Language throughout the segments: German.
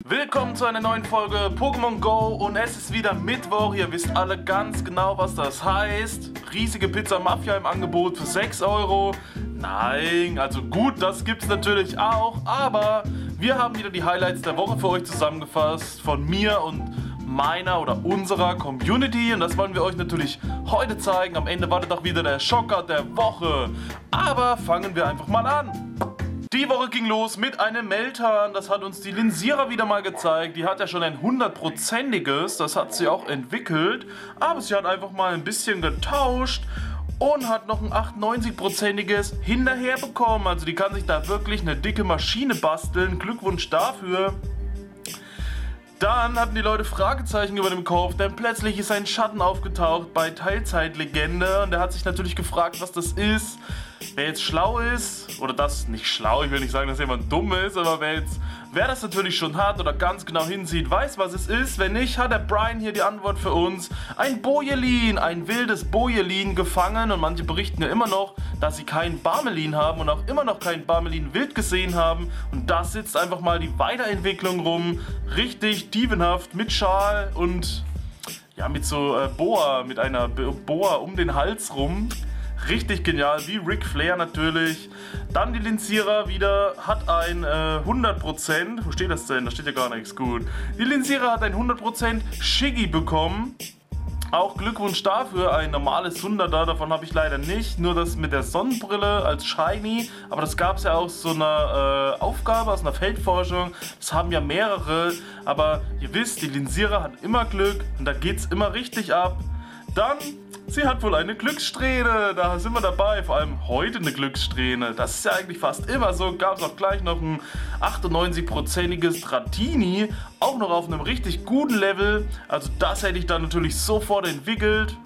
Willkommen zu einer neuen Folge Pokémon Go und es ist wieder Mittwoch. Ihr wisst alle ganz genau, was das heißt. Riesige Pizza Mafia im Angebot für 6 Euro. Nein, also gut, das gibt's natürlich auch, aber wir haben wieder die Highlights der Woche für euch zusammengefasst von mir und meiner oder unserer Community und das wollen wir euch natürlich heute zeigen. Am Ende wartet auch wieder der Schocker der Woche. Aber fangen wir einfach mal an. Die Woche ging los mit einem Meltan, das hat uns die Linsira wieder mal gezeigt. Die hat ja schon ein 100%iges, das hat sie auch entwickelt, aber sie hat einfach mal ein bisschen getauscht und hat noch ein 98%iges hinterher bekommen. Also die kann sich da wirklich eine dicke Maschine basteln, Glückwunsch dafür. Dann hatten die Leute Fragezeichen über dem Kopf, denn plötzlich ist ein Schatten aufgetaucht bei Teilzeitlegende und der hat sich natürlich gefragt, was das ist. Wer jetzt schlau ist, oder das nicht schlau, ich will nicht sagen, dass jemand dumm ist, aber wer das natürlich schon hat oder ganz genau hinsieht, weiß, was es ist. Wenn nicht, hat der Brian hier die Antwort für uns. Ein Bojelin, ein wildes Bojelin gefangen und manche berichten ja immer noch, dass sie keinen Barmelin haben und auch immer noch keinen Barmelin wild gesehen haben. Und da sitzt einfach mal die Weiterentwicklung rum, richtig dievenhaft mit Schal und ja, mit so mit einer Boa um den Hals rum. Richtig genial, wie Ric Flair natürlich. Dann die Linsira wieder hat ein 100%. Wo steht das denn? Da steht ja gar nichts gut. Die Linsira hat ein 100% Shiggy bekommen. Auch Glückwunsch dafür, ein normales 100er, davon habe ich leider nicht. Nur das mit der Sonnenbrille als Shiny. Aber das gab es ja aus so einer Aufgabe, aus einer Feldforschung. Das haben ja mehrere. Aber ihr wisst, die Linsira hat immer Glück und da geht es immer richtig ab. Dann, sie hat wohl eine Glückssträhne, da sind wir dabei, vor allem heute eine Glückssträhne. Das ist ja eigentlich fast immer so, gab es auch gleich noch ein 98%iges Dratini, auch noch auf einem richtig guten Level. Also das hätte ich dann natürlich sofort entwickelt.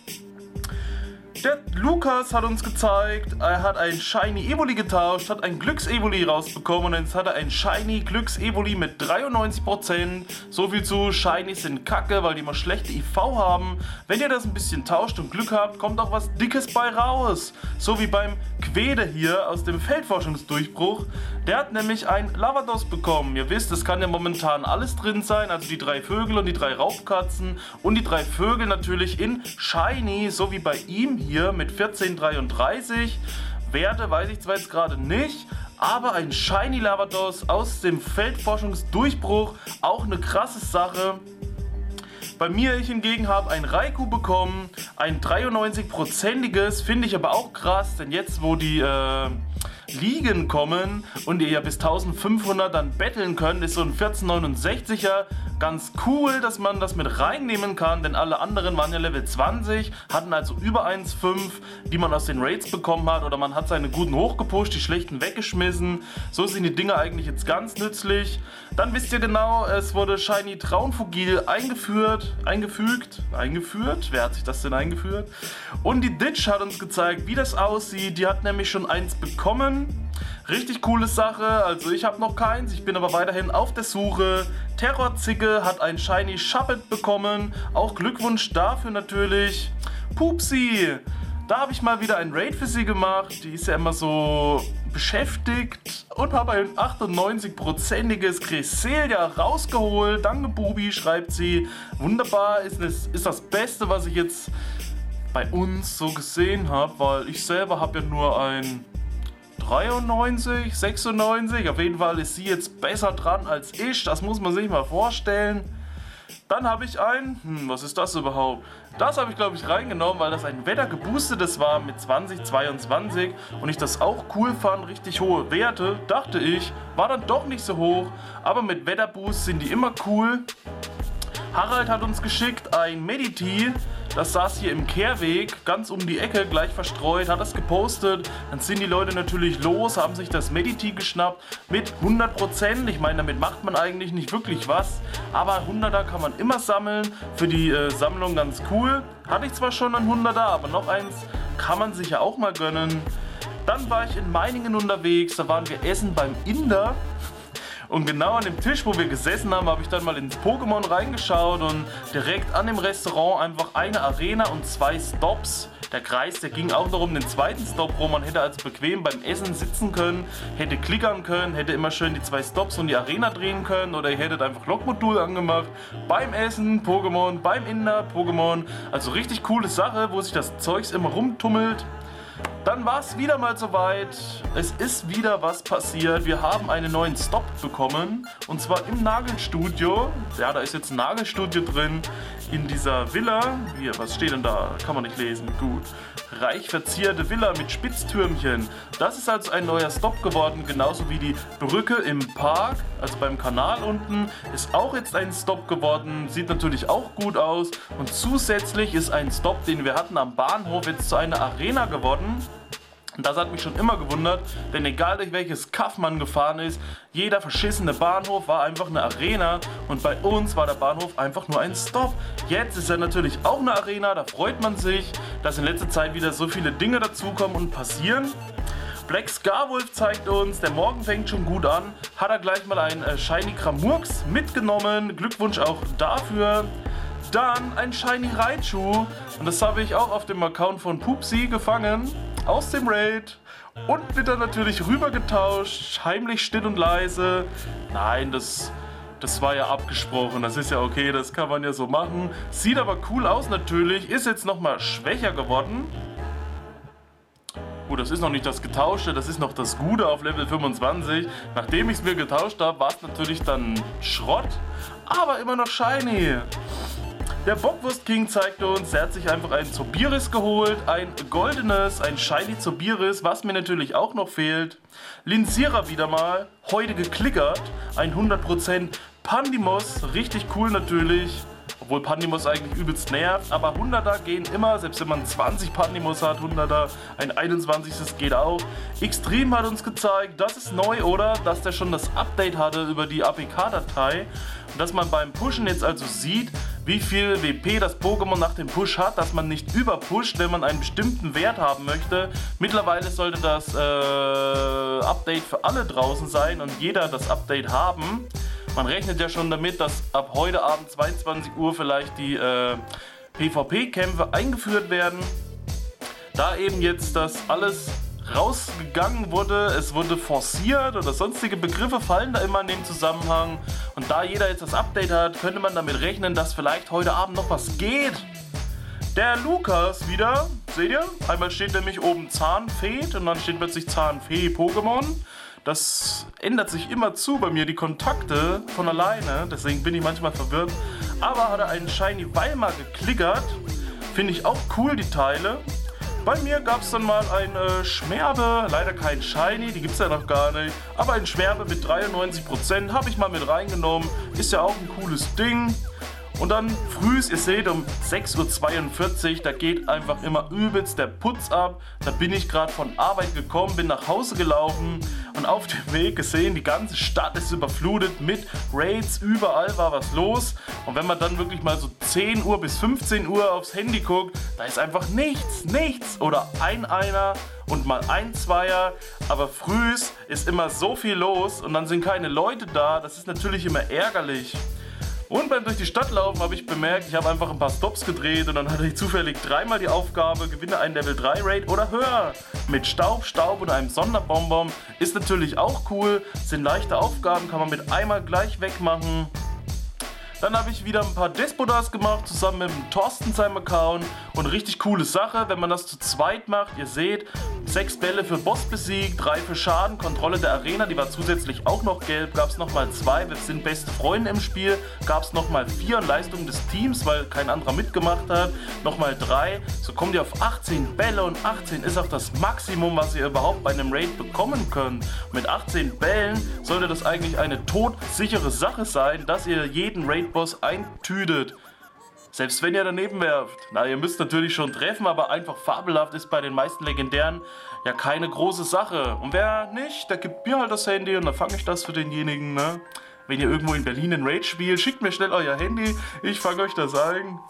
Der Lukas hat uns gezeigt, er hat ein Shiny Evoli getauscht, hat ein Glücks-Evoli rausbekommen und jetzt hat er ein Shiny Glücks-Evoli mit 93%. So viel zu Shinies sind kacke, weil die immer schlechte IV haben. Wenn ihr das ein bisschen tauscht und Glück habt, kommt auch was Dickes bei raus. So wie beim Quede hier aus dem Feldforschungsdurchbruch. Der hat nämlich ein Lavados bekommen. Ihr wisst, es kann ja momentan alles drin sein, also die 3 Vögel und die 3 Raubkatzen und die 3 Vögel natürlich in Shiny, so wie bei ihm hier mit 1433. Werte weiß ich zwar jetzt gerade nicht, aber ein Shiny Lavados aus dem Feldforschungsdurchbruch, auch eine krasse Sache. Bei mir, ich hingegen habe ein Raikou bekommen, ein 93%iges, finde ich aber auch krass, denn jetzt wo die Ligen kommen und ihr ja bis 1500 dann betteln könnt, ist so ein 1469er ganz cool, dass man das mit reinnehmen kann, denn alle anderen waren ja Level 20, hatten also über 1,5, die man aus den Raids bekommen hat, oder man hat seine guten hochgepusht, die schlechten weggeschmissen. So sind die Dinger eigentlich jetzt ganz nützlich. Dann wisst ihr genau, es wurde Shiny Traunfugil eingefügt. Wer hat sich das denn eingeführt? Und die Ditch hat uns gezeigt, wie das aussieht. Die hat nämlich schon eins bekommen. Richtig coole Sache, also ich habe noch keins, ich bin aber weiterhin auf der Suche. Terrorzicke hat ein Shiny Shuppet bekommen, auch Glückwunsch dafür natürlich. Pupsi, da habe ich mal wieder ein Raid für sie gemacht, die ist ja immer so beschäftigt und habe ein 98%iges Cresselia rausgeholt. Danke Bubi, schreibt sie. Wunderbar, ist das Beste, was ich jetzt bei uns so gesehen habe, weil ich selber habe ja nur ein 93, 96, auf jeden Fall ist sie jetzt besser dran als ich, das muss man sich mal vorstellen. Dann habe ich was ist das überhaupt? Das habe ich glaube ich reingenommen, weil das ein wettergeboostetes war mit 2022 und ich das auch cool fand, richtig hohe Werte, dachte ich, war dann doch nicht so hoch, aber mit Wetterboost sind die immer cool. Harald hat uns geschickt ein Mediti, das saß hier im Kehrweg, ganz um die Ecke, gleich verstreut, hat das gepostet. Dann sind die Leute natürlich los, haben sich das Mediti geschnappt mit 100%. Ich meine, damit macht man eigentlich nicht wirklich was, aber 100er kann man immer sammeln, für die Sammlung ganz cool. Hatte ich zwar schon ein 100er, aber noch eins kann man sich ja auch mal gönnen. Dann war ich in Meiningen unterwegs, da waren wir essen beim Inder. Und genau an dem Tisch, wo wir gesessen haben, habe ich dann mal ins Pokémon reingeschaut und direkt an dem Restaurant einfach eine Arena und 2 Stops. Der Kreis, der ging auch noch um den zweiten Stop rum. Man hätte also bequem beim Essen sitzen können, hätte klickern können, hätte immer schön die 2 Stops und die Arena drehen können oder ihr hättet einfach Lokmodul angemacht. Beim Essen Pokémon, beim Inder Pokémon. Also richtig coole Sache, wo sich das Zeugs immer rumtummelt. Dann war es wieder mal soweit. Es ist wieder was passiert. Wir haben einen neuen Stop bekommen. Und zwar im Nagelstudio. Ja, da ist jetzt ein Nagelstudio drin. In dieser Villa. Hier, was steht denn da? Kann man nicht lesen. Gut. Reich verzierte Villa mit Spitztürmchen. Das ist also ein neuer Stop geworden. Genauso wie die Brücke im Park. Also beim Kanal unten. Ist auch jetzt ein Stop geworden. Sieht natürlich auch gut aus. Und zusätzlich ist ein Stop, den wir hatten am Bahnhof, jetzt zu einer Arena geworden. Und das hat mich schon immer gewundert, denn egal durch welches Kaff man gefahren ist, jeder verschissene Bahnhof war einfach eine Arena und bei uns war der Bahnhof einfach nur ein Stop. Jetzt ist er natürlich auch eine Arena, da freut man sich, dass in letzter Zeit wieder so viele Dinge dazukommen und passieren. Black Scarwolf zeigt uns, der Morgen fängt schon gut an, hat er gleich mal ein Shiny Kramurks mitgenommen, Glückwunsch auch dafür. Dann ein Shiny Raichu und das habe ich auch auf dem Account von Pupsi gefangen, aus dem Raid und wird dann natürlich rüber getauscht, heimlich still und leise. Nein, das war ja abgesprochen, das ist ja okay, das kann man ja so machen. Sieht aber cool aus natürlich, ist jetzt nochmal schwächer geworden. Gut, das ist noch nicht das Getauschte, das ist noch das Gute auf Level 25. Nachdem ich es mir getauscht habe, war es natürlich dann Schrott, aber immer noch shiny. Der Bockwurst King zeigt uns, er hat sich einfach einen Zobiris geholt, ein goldenes, ein Shiny Zobiris, was mir natürlich auch noch fehlt. Linsira wieder mal, heute geklickert, ein 100% Pandimos, richtig cool natürlich. Obwohl Pandimos eigentlich übelst nervt, aber 100er gehen immer, selbst wenn man 20 Pandimos hat, 100er, ein 21. geht auch. Extrem hat uns gezeigt, das ist neu, oder? Dass der schon das Update hatte über die APK-Datei. Und dass man beim Pushen jetzt also sieht, wie viel WP das Pokémon nach dem Push hat, dass man nicht überpusht, wenn man einen bestimmten Wert haben möchte. Mittlerweile sollte das Update für alle draußen sein und jeder das Update haben. Man rechnet ja schon damit, dass ab heute Abend 22 Uhr vielleicht die PvP-Kämpfe eingeführt werden. Da eben jetzt das alles rausgegangen wurde, es wurde forciert oder sonstige Begriffe fallen da immer in dem Zusammenhang. Und da jeder jetzt das Update hat, könnte man damit rechnen, dass vielleicht heute Abend noch was geht. Der Lukas wieder, seht ihr? Einmal steht nämlich oben Zahnfee und dann steht plötzlich Zahnfee Pokémon. Das ändert sich immer zu bei mir, die Kontakte von alleine, deswegen bin ich manchmal verwirrt. Aber hat er einen Shiny Weimar geklickert, finde ich auch cool, die Teile. Bei mir gab es dann mal ein Schmerbe, leider kein Shiny, die gibt es ja noch gar nicht. Aber ein Schmerbe mit 93% habe ich mal mit reingenommen, ist ja auch ein cooles Ding. Und dann frühs, ihr seht, um 6:42 Uhr, da geht einfach immer übelst der Putz ab. Da bin ich gerade von Arbeit gekommen, bin nach Hause gelaufen und auf dem Weg gesehen, die ganze Stadt ist überflutet mit Raids, überall war was los. Und wenn man dann wirklich mal so 10 Uhr bis 15 Uhr aufs Handy guckt, da ist einfach nichts. Oder einer und mal ein Zweier, aber frühs ist immer so viel los und dann sind keine Leute da, das ist natürlich immer ärgerlich. Und beim durch die Stadt laufen habe ich bemerkt, ich habe einfach ein paar Stops gedreht und dann hatte ich zufällig 3-mal die Aufgabe, gewinne einen Level 3 Raid oder höher. Mit Staub und einem Sonderbonbon ist natürlich auch cool, sind leichte Aufgaben, kann man mit einmal gleich wegmachen. Dann habe ich wieder ein paar Despodas gemacht, zusammen mit dem Thorsten seinem Account. Und richtig coole Sache, wenn man das zu zweit macht. Ihr seht, 6 Bälle für Boss besiegt, 3 für Schaden, Kontrolle der Arena, die war zusätzlich auch noch gelb. Gab es nochmal 2, wir sind beste Freunde im Spiel. Gab es nochmal 4 Leistungen des Teams, weil kein anderer mitgemacht hat. Nochmal 3, so kommt ihr auf 18 Bälle und 18 ist auch das Maximum, was ihr überhaupt bei einem Raid bekommen könnt. Mit 18 Bällen sollte das eigentlich eine todsichere Sache sein, dass ihr jeden Raid-Boss eintütet. Selbst wenn ihr daneben werft. Na, ihr müsst natürlich schon treffen, aber einfach fabelhaft ist bei den meisten Legendären ja keine große Sache. Und wer nicht, der gibt mir halt das Handy und dann fange ich das für denjenigen, ne? Wenn ihr irgendwo in Berlin einen Raid spielt, schickt mir schnell euer Handy, ich fange euch das ein.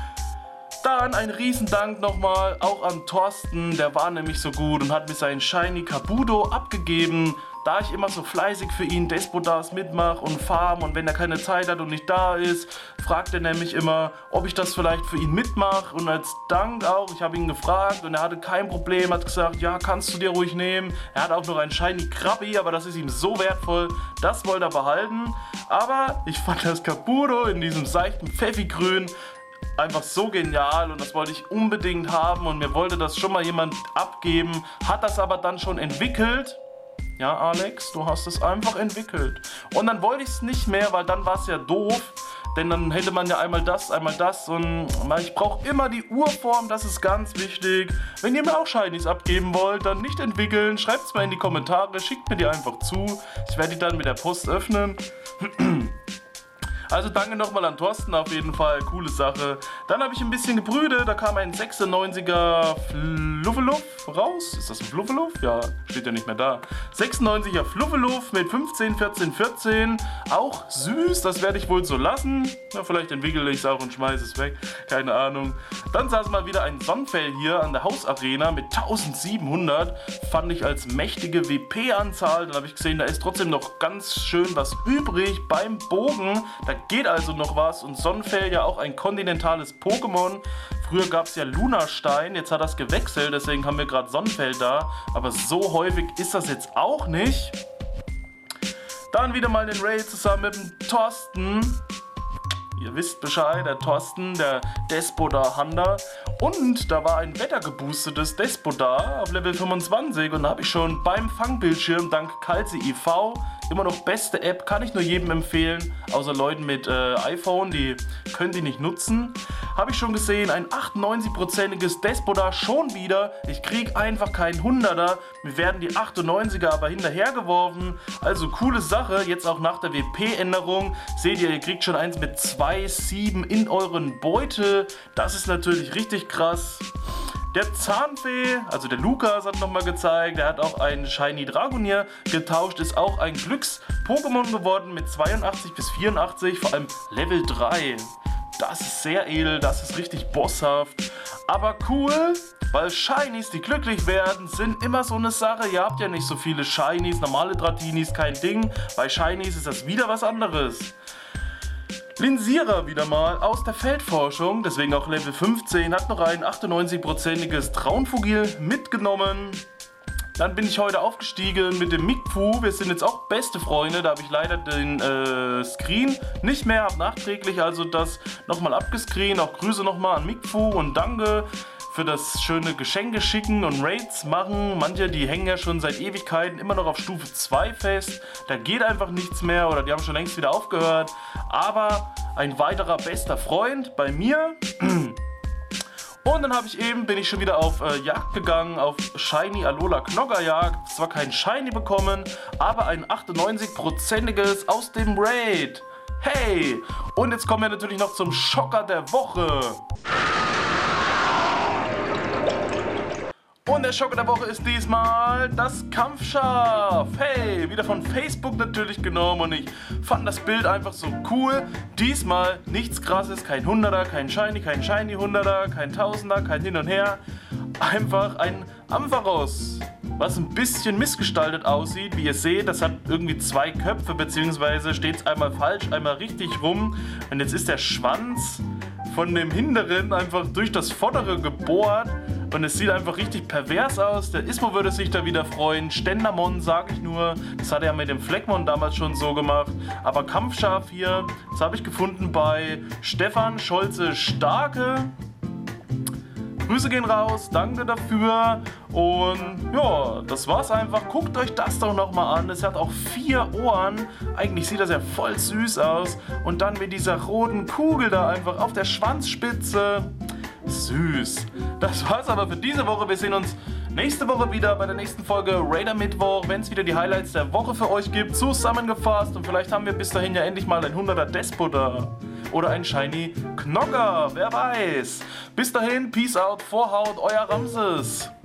Dann ein Riesendank nochmal auch an Thorsten, der war nämlich so gut und hat mir seinen Shiny Kabuto abgegeben. da ich immer so fleißig für ihn Despotas mitmache und farm und wenn er keine Zeit hat und nicht da ist, fragt er nämlich immer, ob ich das vielleicht für ihn mitmache und als Dank auch, ich habe ihn gefragt und er hatte kein Problem, hat gesagt, ja, kannst du dir ruhig nehmen. Er hat auch noch ein Shiny Krabby, aber das ist ihm so wertvoll, das wollte er behalten. Aber ich fand das Kabuto in diesem seichten Pfeffigrün einfach so genial und das wollte ich unbedingt haben und mir wollte das schon mal jemand abgeben, hat das aber dann schon entwickelt. Ja, Alex, du hast es einfach entwickelt. Und dann wollte ich es nicht mehr, weil dann war es ja doof, denn dann hätte man ja einmal das und ich brauche immer die Urform, das ist ganz wichtig. Wenn ihr mir auch Shinies abgeben wollt, dann nicht entwickeln, schreibt es mir in die Kommentare, schickt mir die einfach zu. Ich werde die dann mit der Post öffnen. Also danke nochmal an Thorsten, auf jeden Fall, coole Sache. Dann habe ich ein bisschen gebrütet, da kam ein 96er Fluffeluff raus. Ist das ein Fluffeluff? Ja, steht ja nicht mehr da. 96er Fluffeluff mit 15, 14, 14. Auch süß, das werde ich wohl so lassen. Ja, vielleicht entwickle ich es auch und schmeiße es weg, keine Ahnung. Dann saß mal wieder ein Sonnenfell hier an der Hausarena mit 1700. Fand ich als mächtige WP-Anzahl. Dann habe ich gesehen, da ist trotzdem noch ganz schön was übrig beim Bogen. Da geht also noch was und Sonnenfell ja auch ein kontinentales Pokémon. Früher gab es ja Lunastein, jetzt hat das gewechselt, deswegen haben wir gerade Sonnenfell da. Aber so häufig ist das jetzt auch nicht. Dann wieder mal den Raid zusammen mit dem Thorsten. Ihr wisst Bescheid, der Thorsten, der Despota Hunter. Und da war ein wettergeboostetes Despota auf Level 25 und da habe ich schon beim Fangbildschirm dank Kalzi IV immer noch beste App, kann ich nur jedem empfehlen, außer Leuten mit iPhone, die können die nicht nutzen. Habe ich schon gesehen, ein 98%iges Despota schon wieder. Ich krieg einfach keinen 100er. Mir werden die 98er aber hinterhergeworfen. Also coole Sache, jetzt auch nach der WP-Änderung. Seht ihr, ihr kriegt schon eins mit 2,7 in euren Beutel. Das ist natürlich richtig krass. Der Zahnfee, also der Lukas hat nochmal gezeigt, er hat auch einen Shiny Dragonier getauscht, ist auch ein Glücks-Pokémon geworden mit 82 bis 84, vor allem Level 3. Das ist sehr edel, das ist richtig bosshaft, aber cool, weil Shinies, die glücklich werden, sind immer so eine Sache. Ihr habt ja nicht so viele Shinies, normale Dratinis, kein Ding. Bei Shinies ist das wieder was anderes. Linsira wieder mal aus der Feldforschung, deswegen auch Level 15, hat noch ein 98%iges Traunfugil mitgenommen. Dann bin ich heute aufgestiegen mit dem Mikfu, wir sind jetzt auch beste Freunde, da habe ich leider den Screen nicht mehr, habe nachträglich also das nochmal abgescreent. Auch Grüße nochmal an Mikfu und danke für das schöne Geschenke schicken und Raids machen. Manche, die hängen ja schon seit Ewigkeiten immer noch auf Stufe 2 fest. Da geht einfach nichts mehr oder die haben schon längst wieder aufgehört. Aber ein weiterer bester Freund bei mir. Und dann bin ich schon wieder auf Jagd gegangen, auf Shiny Alola Knoggerjagd. Zwar kein Shiny bekommen, aber ein 98%iges aus dem Raid. Hey! Und jetzt kommen wir natürlich noch zum Schocker der Woche. Und der Schocker der Woche ist diesmal das Kampfschaf. Hey, wieder von Facebook natürlich genommen und ich fand das Bild einfach so cool. Diesmal nichts krasses, kein 100er, kein Shiny 100er, kein 1000er, kein Hin und Her. Einfach ein Ampharos, was ein bisschen missgestaltet aussieht. Wie ihr seht, das hat irgendwie zwei Köpfe, beziehungsweise steht es einmal falsch, einmal richtig rum. Und jetzt ist der Schwanz von dem Hinteren einfach durch das Vordere gebohrt. Und es sieht einfach richtig pervers aus. Der Ismo würde sich da wieder freuen. Ständermon, sage ich nur. Das hat er ja mit dem Fleckmon damals schon so gemacht. Aber Kampfschaf hier, das habe ich gefunden bei Stefan Scholze Starke. Grüße gehen raus, danke dafür. Und ja, das war's einfach. Guckt euch das doch nochmal an. Es hat auch 4 Ohren. Eigentlich sieht das ja voll süß aus. Und dann mit dieser roten Kugel da einfach auf der Schwanzspitze. Süß. Das war's aber für diese Woche. Wir sehen uns nächste Woche wieder bei der nächsten Folge Raider Mittwoch, wenn es wieder die Highlights der Woche für euch gibt, zusammengefasst. Und vielleicht haben wir bis dahin ja endlich mal ein 100er Despota oder ein Shiny Knogger, wer weiß. Bis dahin, Peace out, Vorhaut, euer Ramses.